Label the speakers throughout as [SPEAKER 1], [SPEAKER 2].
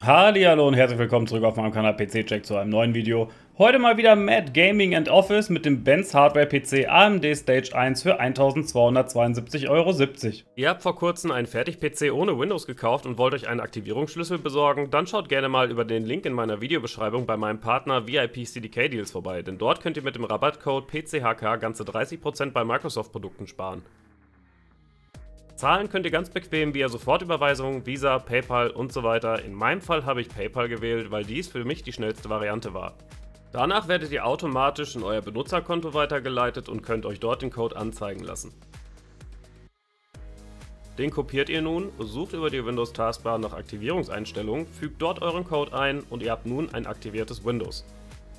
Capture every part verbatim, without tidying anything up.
[SPEAKER 1] Hallihallo und herzlich willkommen zurück auf meinem Kanal P C Check zu einem neuen Video. Heute mal wieder Mad Gaming and Office mit dem Benz Hardware P C A M D Stage eins für eintausendzweihundertzweiundsiebzig Euro siebzig.
[SPEAKER 2] Ihr habt vor kurzem einen Fertig-P C ohne Windows gekauft und wollt euch einen Aktivierungsschlüssel besorgen? Dann schaut gerne mal über den Link in meiner Videobeschreibung bei meinem Partner V I P C D K Deals vorbei, denn dort könnt ihr mit dem Rabattcode P C H K ganze dreißig Prozent bei Microsoft-Produkten sparen. Zahlen könnt ihr ganz bequem via Sofortüberweisung, Visa, PayPal und so weiter. In meinem Fall habe ich PayPal gewählt, weil dies für mich die schnellste Variante war. Danach werdet ihr automatisch in euer Benutzerkonto weitergeleitet und könnt euch dort den Code anzeigen lassen. Den kopiert ihr nun, sucht über die Windows-Taskbar nach Aktivierungseinstellungen, fügt dort euren Code ein und ihr habt nun ein aktiviertes Windows.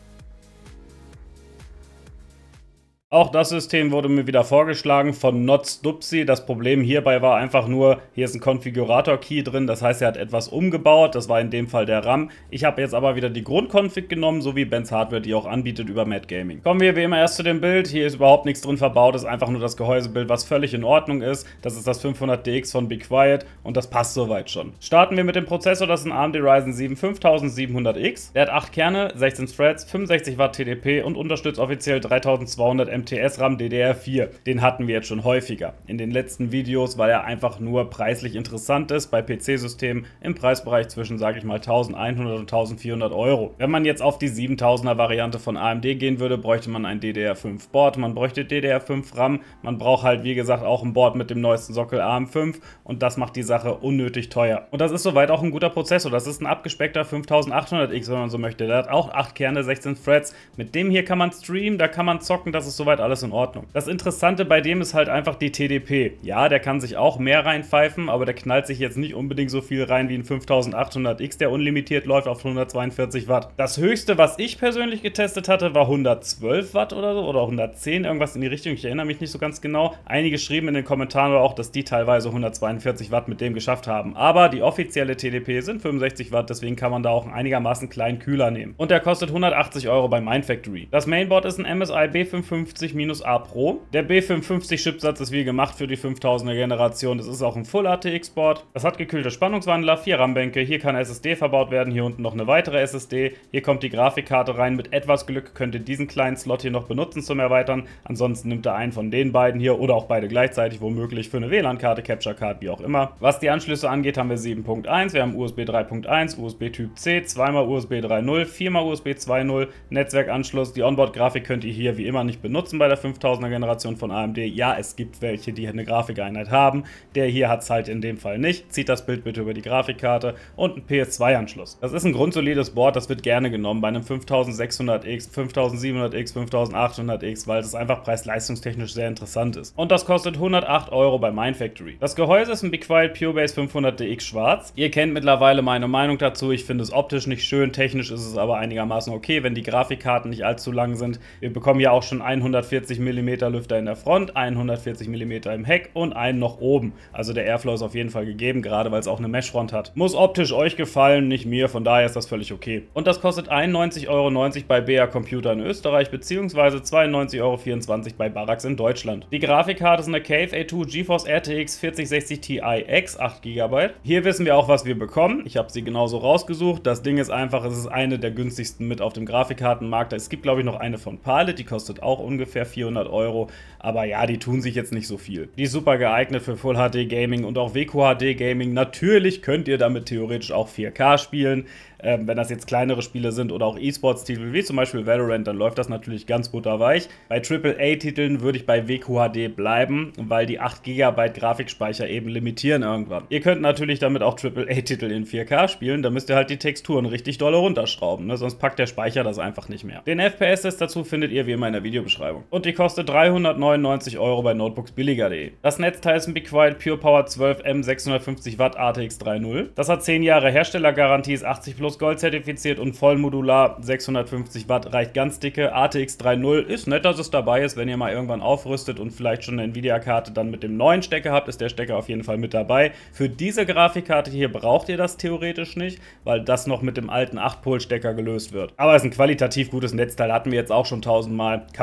[SPEAKER 1] Auch das System wurde mir wieder vorgeschlagen von NotStupsi. Das Problem hierbei war einfach nur, hier ist ein Konfigurator-Key drin, das heißt, er hat etwas umgebaut, das war in dem Fall der RAM. Ich habe jetzt aber wieder die Grundkonfig genommen, so wie Benz Hardware die auch anbietet über Mad Gaming. Kommen wir wie immer erst zu dem Bild. Hier ist überhaupt nichts drin verbaut, ist einfach nur das Gehäusebild, was völlig in Ordnung ist. Das ist das fünfhundert D X von Be Quiet und das passt soweit schon. Starten wir mit dem Prozessor, das ist ein A M D Ryzen sieben fünftausendsiebenhundert X. Der hat acht Kerne, sechzehn Threads, fünfundsechzig Watt T D P und unterstützt offiziell dreitausendzweihundert M T S RAM D D R vier. Den hatten wir jetzt schon häufiger in den letzten Videos, weil er einfach nur preislich interessant ist bei P C-Systemen im Preisbereich zwischen, sage ich mal, eintausendeinhundert und eintausendvierhundert Euro. Wenn man jetzt auf die siebentausender Variante von A M D gehen würde, bräuchte man ein D D R fünf Board, man bräuchte D D R fünf RAM, man braucht halt wie gesagt auch ein Board mit dem neuesten Sockel A M fünf und das macht die Sache unnötig teuer. Und das ist soweit auch ein guter Prozessor, das ist ein abgespeckter fünftausendachthundert X, wenn man so möchte. Der hat auch acht Kerne, sechzehn Threads. Mit dem hier kann man streamen, da kann man zocken, das ist soweit alles in Ordnung. Das Interessante bei dem ist halt einfach die T D P. Ja, der kann sich auch mehr reinpfeifen, aber der knallt sich jetzt nicht unbedingt so viel rein wie ein fünftausendachthundert X, der unlimitiert läuft auf hundertzweiundvierzig Watt. Das höchste, was ich persönlich getestet hatte, war hundertzwölf Watt oder so, oder hundertzehn, irgendwas in die Richtung, ich erinnere mich nicht so ganz genau. Einige schrieben in den Kommentaren auch, dass die teilweise hundertzweiundvierzig Watt mit dem geschafft haben. Aber die offizielle T D P sind fünfundsechzig Watt, deswegen kann man da auch einen einigermaßen kleinen Kühler nehmen. Und der kostet hundertachtzig Euro bei Mindfactory. Das Mainboard ist ein M S I B fünfhundertfünfzig A Pro. Der B fünfhundertfünfzig Chipsatz ist wie gemacht für die fünftausender Generation. Das ist auch ein Full A T X Board. Das hat gekühlte Spannungswandler, vier RAM-Bänke. Hier kann S S D verbaut werden. Hier unten noch eine weitere S S D. Hier kommt die Grafikkarte rein. Mit etwas Glück könnt ihr diesen kleinen Slot hier noch benutzen zum Erweitern. Ansonsten nimmt ihr einen von den beiden hier oder auch beide gleichzeitig, womöglich für eine W LAN-Karte, Capture-Card, wie auch immer. Was die Anschlüsse angeht, haben wir sieben Punkt eins. Wir haben U S B drei Punkt eins, U S B Typ C, zweimal U S B drei Punkt null, viermal U S B zwei Punkt null, Netzwerkanschluss. Die Onboard-Grafik könnt ihr hier wie immer nicht benutzen bei der fünftausender Generation von A M D. Ja, es gibt welche, die eine Grafikeinheit haben. Der hier hat es halt in dem Fall nicht. Zieht das Bild bitte über die Grafikkarte und einen P S zwei Anschluss. Das ist ein grundsolides Board, das wird gerne genommen bei einem fünftausendsechshundert X, fünftausendsiebenhundert X, fünftausendachthundert X, weil das einfach preis-leistungstechnisch sehr interessant ist. Und das kostet hundertacht Euro bei Mindfactory. Das Gehäuse ist ein Be Quiet PureBase fünfhundert D X schwarz. Ihr kennt mittlerweile meine Meinung dazu. Ich finde es optisch nicht schön, technisch ist es aber einigermaßen okay, wenn die Grafikkarten nicht allzu lang sind. Wir bekommen ja auch schon hundertvierzig Millimeter Lüfter in der Front, hundertvierzig Millimeter im Heck und einen noch oben. Also der Airflow ist auf jeden Fall gegeben, gerade weil es auch eine Meshfront hat. Muss optisch euch gefallen, nicht mir, von daher ist das völlig okay. Und das kostet einundneunzig Euro neunzig bei B A Computer in Österreich bzw. zweiundneunzig Euro vierundzwanzig bei Barax in Deutschland. Die Grafikkarte ist eine K F A zwei GeForce R T X vierzig sechzig Ti X, acht Gigabyte. Hier wissen wir auch, was wir bekommen. Ich habe sie genauso rausgesucht. Das Ding ist einfach, es ist eine der günstigsten mit auf dem Grafikkartenmarkt. Es gibt, glaube ich, noch eine von Palit, die kostet auch ungefähr vierhundert Euro. Aber ja, die tun sich jetzt nicht so viel. Die ist super geeignet für Full H D Gaming und auch W Q H D Gaming. Natürlich könnt ihr damit theoretisch auch vier K spielen. Ähm, wenn das jetzt kleinere Spiele sind oder auch E-Sports-Titel wie zum Beispiel Valorant, dann läuft das natürlich ganz butterweich. Bei Triple A-Titeln würde ich bei W Q H D bleiben, weil die acht Gigabyte Grafikspeicher eben limitieren irgendwann. Ihr könnt natürlich damit auch Triple A-Titel in vier K spielen, da müsst ihr halt die Texturen richtig dolle runterschrauben, ne? Sonst packt der Speicher das einfach nicht mehr. Den F P S-Test dazu findet ihr wie immer in der Videobeschreibung. Und die kostet dreihundertneunundneunzig Euro bei notebooks billiger punkt de. Das Netzteil ist ein Be Quiet Pure Power zwölf M sechshundertfünfzig Watt A T X drei Punkt null. Das hat zehn Jahre Herstellergarantie, ist achtzig plus Gold zertifiziert und vollmodular. Sechshundertfünfzig Watt reicht ganz dicke. A T X drei Punkt null ist nett, dass es dabei ist, wenn ihr mal irgendwann aufrüstet und vielleicht schon eine Nvidia-Karte dann mit dem neuen Stecker habt, ist der Stecker auf jeden Fall mit dabei. Für diese Grafikkarte hier braucht ihr das theoretisch nicht, weil das noch mit dem alten acht Pol Stecker gelöst wird. Aber es ist ein qualitativ gutes Netzteil, hatten wir jetzt auch schon tausendmal, kann man machen.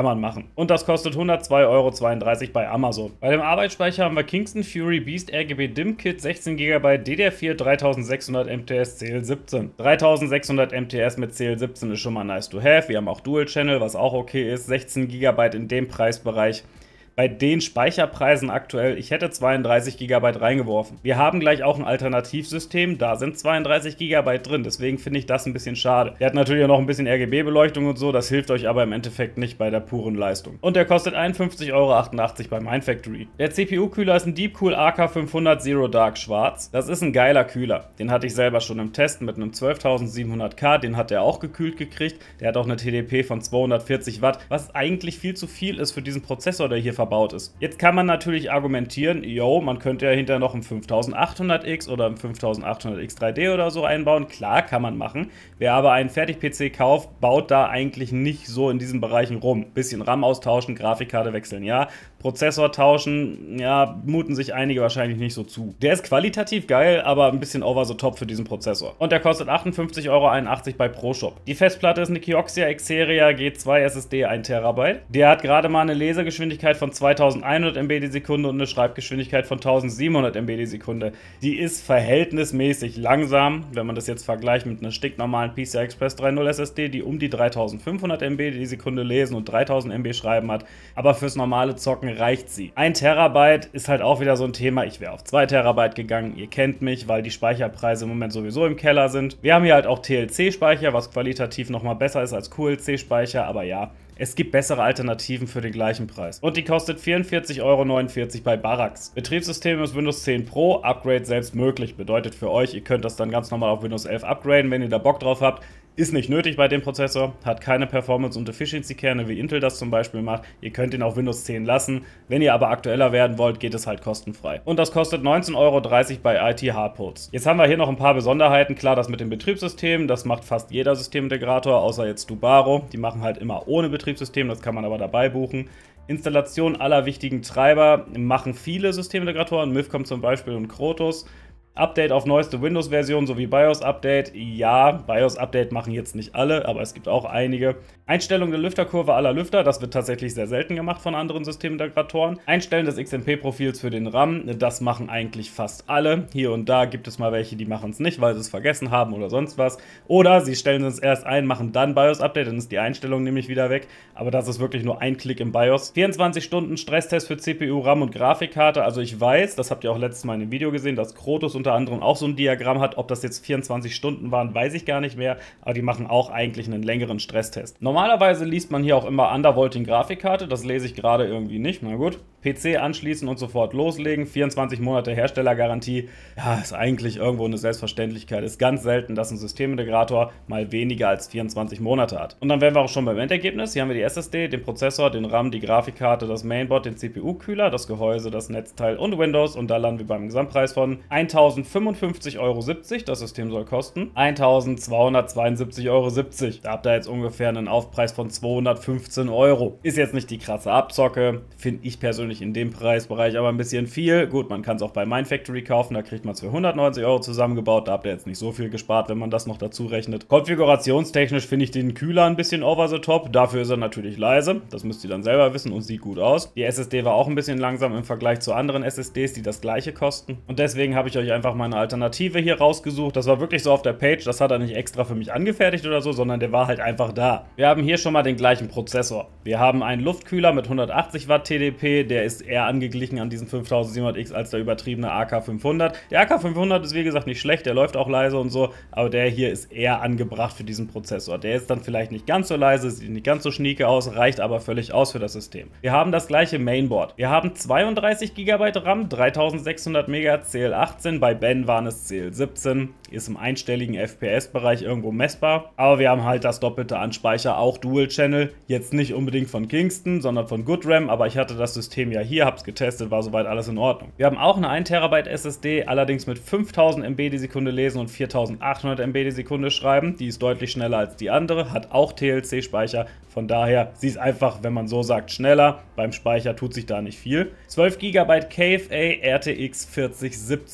[SPEAKER 1] machen. Und das kostet hundertzwei Euro zweiunddreißig bei Amazon. Bei dem Arbeitsspeicher haben wir Kingston Fury Beast R G B DIMM Kit sechzehn Gigabyte D D R vier dreitausendsechshundert M T S C L siebzehn. dreitausendsechshundert M T S mit C L siebzehn ist schon mal nice to have. Wir haben auch Dual Channel, was auch okay ist. sechzehn Gigabyte in dem Preisbereich. Bei den Speicherpreisen aktuell, ich hätte zweiunddreißig Gigabyte reingeworfen. Wir haben gleich auch ein Alternativsystem, da sind zweiunddreißig Gigabyte drin, deswegen finde ich das ein bisschen schade. Der hat natürlich auch noch ein bisschen R G B-Beleuchtung und so, das hilft euch aber im Endeffekt nicht bei der puren Leistung. Und der kostet einundfünfzig Euro achtundachtzig bei Mindfactory. Der C P U-Kühler ist ein Deepcool A K fünfhundert Zero Dark Schwarz. Das ist ein geiler Kühler. Den hatte ich selber schon im Test mit einem zwölftausendsiebenhundert K, den hat er auch gekühlt gekriegt. Der hat auch eine T D P von zweihundertvierzig Watt, was eigentlich viel zu viel ist für diesen Prozessor, der hier verbaut ist. Jetzt kann man natürlich argumentieren, yo, man könnte ja hinterher noch ein fünftausendachthundert X oder ein fünftausendachthundert X drei D oder so einbauen. Klar, kann man machen. Wer aber einen Fertig-P C kauft, baut da eigentlich nicht so in diesen Bereichen rum. Bisschen RAM austauschen, Grafikkarte wechseln, ja. Prozessor tauschen, ja, muten sich einige wahrscheinlich nicht so zu. Der ist qualitativ geil, aber ein bisschen over the top für diesen Prozessor. Und der kostet achtundfünfzig Euro einundachtzig bei ProShop. Die Festplatte ist eine Kioxia Xperia G zwei S S D ein Terabyte. Der hat gerade mal eine Lesegeschwindigkeit von zweitausendeinhundert Megabyte die Sekunde und eine Schreibgeschwindigkeit von tausendsiebenhundert Megabyte die Sekunde. Die ist verhältnismäßig langsam, wenn man das jetzt vergleicht mit einer stinknormalen P C I Express drei Punkt null S S D, die um die dreitausendfünfhundert Megabyte die Sekunde lesen und dreitausend Megabyte schreiben hat. Aber fürs normale Zocken reicht sie. ein Terabyte ist halt auch wieder so ein Thema. Ich wäre auf zwei Terabyte gegangen. Ihr kennt mich, weil die Speicherpreise im Moment sowieso im Keller sind. Wir haben hier halt auch T L C-Speicher, was qualitativ nochmal besser ist als Q L C-Speicher, aber ja, es gibt bessere Alternativen für den gleichen Preis. Und die kostet vierundvierzig Euro neunundvierzig bei Barax. Betriebssystem ist Windows zehn Pro, Upgrade selbst möglich. Bedeutet für euch, ihr könnt das dann ganz normal auf Windows elf upgraden, wenn ihr da Bock drauf habt. Ist nicht nötig bei dem Prozessor, hat keine Performance- und Efficiency-Kerne, wie Intel das zum Beispiel macht. Ihr könnt ihn auf Windows zehn lassen. Wenn ihr aber aktueller werden wollt, geht es halt kostenfrei. Und das kostet neunzehn Euro dreißig bei I T Hardports. Jetzt haben wir hier noch ein paar Besonderheiten. Klar, das mit dem Betriebssystem, das macht fast jeder Systemintegrator, außer jetzt Dubaro. Die machen halt immer ohne Betriebssystem, das kann man aber dabei buchen. Installation aller wichtigen Treiber machen viele Systemintegratoren, Mifcom zum Beispiel und Krotos. Update auf neueste Windows-Version sowie BIOS-Update. Ja, BIOS-Update machen jetzt nicht alle, aber es gibt auch einige. Einstellung der Lüfterkurve aller Lüfter, das wird tatsächlich sehr selten gemacht von anderen Systemintegratoren. Einstellen des X M P-Profils für den RAM, das machen eigentlich fast alle. Hier und da gibt es mal welche, die machen es nicht, weil sie es vergessen haben oder sonst was. Oder sie stellen es erst ein, machen dann BIOS-Update, dann ist die Einstellung nämlich wieder weg. Aber das ist wirklich nur ein Klick im BIOS. vierundzwanzig Stunden Stresstest für C P U, RAM und Grafikkarte. Also ich weiß, das habt ihr auch letztes Mal in dem Video gesehen, dass Krotos unter anderem auch so ein Diagramm hat. Ob das jetzt vierundzwanzig Stunden waren, weiß ich gar nicht mehr. Aber die machen auch eigentlich einen längeren Stresstest. Normalerweise liest man hier auch immer Undervolting Grafikkarte. Das lese ich gerade irgendwie nicht. Na gut. P C anschließen und sofort loslegen. vierundzwanzig Monate Herstellergarantie. Ja, ist eigentlich irgendwo eine Selbstverständlichkeit. Ist ganz selten, dass ein Systemintegrator mal weniger als vierundzwanzig Monate hat. Und dann wären wir auch schon beim Endergebnis. Hier haben wir die S S D, den Prozessor, den RAM, die Grafikkarte, das Mainboard, den C P U-Kühler, das Gehäuse, das Netzteil und Windows. Und da landen wir beim Gesamtpreis von eintausendfünfundfünfzig Euro siebzig. Das System soll kosten eintausendzweihundertzweiundsiebzig Euro siebzig. Da habt ihr jetzt ungefähr einen Aufpreis von zweihundertfünfzehn Euro. Ist jetzt nicht die krasse Abzocke. Finde ich persönlich in dem Preisbereich aber ein bisschen viel. Gut, man kann es auch bei Mindfactory kaufen, da kriegt man es für hundertneunzig Euro zusammengebaut. Da habt ihr jetzt nicht so viel gespart, wenn man das noch dazu rechnet. Konfigurationstechnisch finde ich den Kühler ein bisschen over the top. Dafür ist er natürlich leise. Das müsst ihr dann selber wissen und sieht gut aus. Die S S D war auch ein bisschen langsam im Vergleich zu anderen S S Ds, die das gleiche kosten. Und deswegen habe ich euch einfach mal eine Alternative hier rausgesucht. Das war wirklich so auf der Page. Das hat er nicht extra für mich angefertigt oder so, sondern der war halt einfach da. Wir haben hier schon mal den gleichen Prozessor. Wir haben einen Luftkühler mit hundertachtzig Watt T D P, der ist eher angeglichen an diesen fünftausendsiebenhundert X als der übertriebene A K fünfhundert. Der A K fünfhundert ist wie gesagt nicht schlecht, der läuft auch leise und so, aber der hier ist eher angebracht für diesen Prozessor. Der ist dann vielleicht nicht ganz so leise, sieht nicht ganz so schnieke aus, reicht aber völlig aus für das System. Wir haben das gleiche Mainboard. Wir haben zweiunddreißig Gigabyte RAM, dreitausendsechshundert Megahertz C L achtzehn, bei Ben waren es C L siebzehn, ist im einstelligen F P S-Bereich irgendwo messbar, aber wir haben halt das Doppelte an Speicher, auch Dual Channel, jetzt nicht unbedingt von Kingston, sondern von GoodRAM, aber ich hatte das System ja hier, hab's getestet, war soweit alles in Ordnung. Wir haben auch eine ein Terabyte S S D, allerdings mit fünftausend Megabyte die Sekunde lesen und viertausendachthundert Megabyte die Sekunde schreiben. Die ist deutlich schneller als die andere, hat auch T L C-Speicher. Von daher, sie ist einfach, wenn man so sagt, schneller. Beim Speicher tut sich da nicht viel. zwölf Gigabyte K F A R T X vierzig siebzig. Also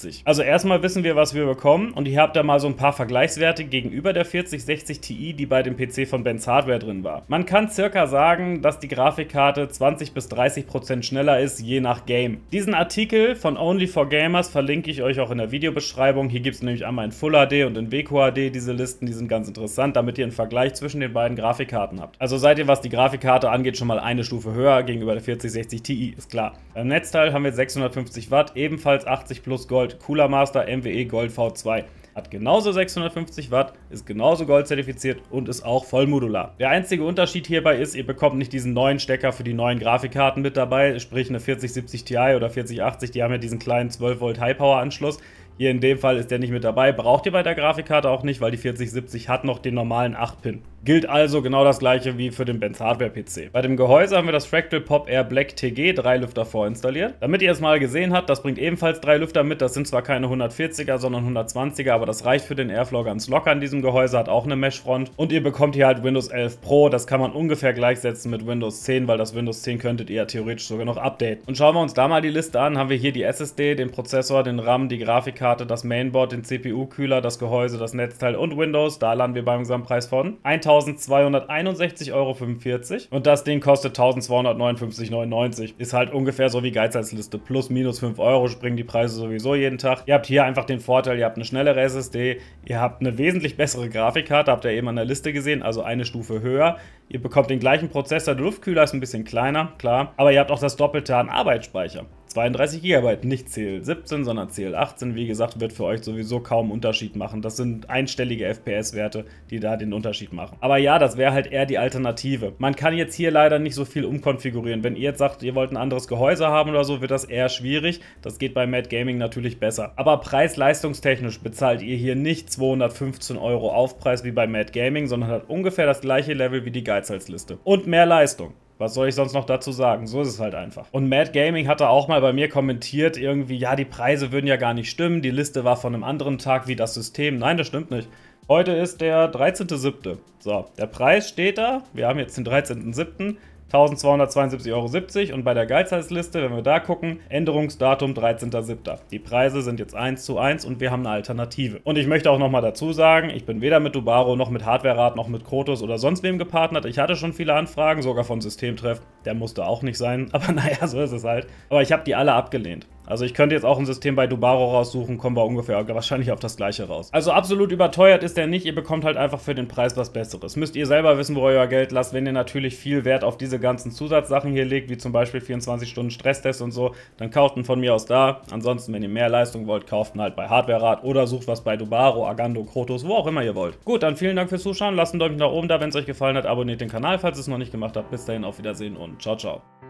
[SPEAKER 1] erstmal wissen wir, was wir bekommen, und hier habt ihr mal so ein paar Vergleichswerte gegenüber der vierzig sechzig Ti, die bei dem P C von Benz Hardware drin war. Man kann circa sagen, dass die Grafikkarte zwanzig bis dreißig Prozent schneller ist, je nach Game. Diesen Artikel von Only for Gamers verlinke ich euch auch in der Videobeschreibung. Hier gibt es nämlich einmal in Full H D und in W Q H D diese Listen, die sind ganz interessant, damit ihr einen Vergleich zwischen den beiden Grafikkarten habt. Also seid ihr, was die Grafikkarte angeht, schon mal eine Stufe höher gegenüber der vierzig sechzig Ti, ist klar. Beim Netzteil haben wir sechshundertfünfzig Watt, ebenfalls achtzig plus Gold, Cooler Master M W E Gold V zwei. Hat genauso sechshundertfünfzig Watt, ist genauso Gold zertifiziert und ist auch vollmodular. Der einzige Unterschied hierbei ist, ihr bekommt nicht diesen neuen Stecker für die neuen Grafikkarten mit dabei, sprich eine vierzig siebzig Ti oder vierzig achtzig, die haben ja diesen kleinen zwölf Volt High-Power-Anschluss. Hier in dem Fall ist der nicht mit dabei, braucht ihr bei der Grafikkarte auch nicht, weil die vierzig siebzig hat noch den normalen acht Pin. Gilt also genau das gleiche wie für den Benz Hardware P C. Bei dem Gehäuse haben wir das Fractal Pop Air Black T G, drei Lüfter vorinstalliert. Damit ihr es mal gesehen habt, das bringt ebenfalls drei Lüfter mit. Das sind zwar keine hundertvierziger, sondern hundertzwanziger, aber das reicht für den Airflow ganz locker an diesem Gehäuse, hat auch eine Meshfront. Und ihr bekommt hier halt Windows elf Pro, das kann man ungefähr gleichsetzen mit Windows zehn, weil das Windows zehn könntet ihr ja theoretisch sogar noch updaten. Und schauen wir uns da mal die Liste an, haben wir hier die S S D, den Prozessor, den RAM, die Grafikkarte, das Mainboard, den C P U-Kühler, das Gehäuse, das Netzteil und Windows. Da landen wir beim Gesamtpreis von eintausendzweihunderteinundsechzig Euro fünfundvierzig, und das Ding kostet eintausendzweihundertneunundfünfzig Euro neunundneunzig. Ist halt ungefähr so wie Geizhalsliste. Plus minus fünf Euro springen die Preise sowieso jeden Tag. Ihr habt hier einfach den Vorteil, ihr habt eine schnellere S S D, ihr habt eine wesentlich bessere Grafikkarte, habt ihr eben an der Liste gesehen, also eine Stufe höher. Ihr bekommt den gleichen Prozessor, der Luftkühler ist ein bisschen kleiner, klar, aber ihr habt auch das Doppelte an Arbeitsspeicher. zweiunddreißig Gigabyte, nicht C L siebzehn, sondern C L achtzehn, wie gesagt, wird für euch sowieso kaum Unterschied machen. Das sind einstellige F P S-Werte, die da den Unterschied machen. Aber ja, das wäre halt eher die Alternative. Man kann jetzt hier leider nicht so viel umkonfigurieren. Wenn ihr jetzt sagt, ihr wollt ein anderes Gehäuse haben oder so, wird das eher schwierig. Das geht bei Mad Gaming natürlich besser. Aber preis-leistungstechnisch bezahlt ihr hier nicht zweihundertfünfzehn Euro Aufpreis wie bei Mad Gaming, sondern hat ungefähr das gleiche Level wie die Geizhalsliste. Und mehr Leistung. Was soll ich sonst noch dazu sagen? So ist es halt einfach. Und Mad Gaming hatte auch mal bei mir kommentiert, irgendwie, ja, die Preise würden ja gar nicht stimmen, die Liste war von einem anderen Tag wie das System. Nein, das stimmt nicht. Heute ist der dreizehnte siebte So, der Preis steht da, wir haben jetzt den dreizehnten siebten eintausendzweihundertzweiundsiebzig Euro siebzig, und bei der Geizhalsliste, wenn wir da gucken, Änderungsdatum dreizehnter siebter Die Preise sind jetzt eins zu eins und wir haben eine Alternative. Und ich möchte auch nochmal dazu sagen, ich bin weder mit Dubaro noch mit Hardware-Rat noch mit Krotos oder sonst wem gepartnert. Ich hatte schon viele Anfragen, sogar von Systemtreff. Der musste auch nicht sein, aber naja, so ist es halt. Aber ich habe die alle abgelehnt. Also ich könnte jetzt auch ein System bei Dubaro raussuchen, kommen wir ungefähr wahrscheinlich auf das gleiche raus. Also absolut überteuert ist der nicht, ihr bekommt halt einfach für den Preis was Besseres. Müsst ihr selber wissen, wo ihr euer Geld lasst. Wenn ihr natürlich viel Wert auf diese ganzen Zusatzsachen hier legt, wie zum Beispiel vierundzwanzig Stunden Stresstest und so, dann kauft ihn von mir aus da. Ansonsten, wenn ihr mehr Leistung wollt, kauft ihn halt bei Hardware-Rat oder sucht was bei Dubaro, Agando, Krotos, wo auch immer ihr wollt. Gut, dann vielen Dank fürs Zuschauen, lasst einen Daumen nach oben da, wenn es euch gefallen hat, abonniert den Kanal, falls ihr es noch nicht gemacht habt. Bis dahin, auf Wiedersehen und ciao, ciao.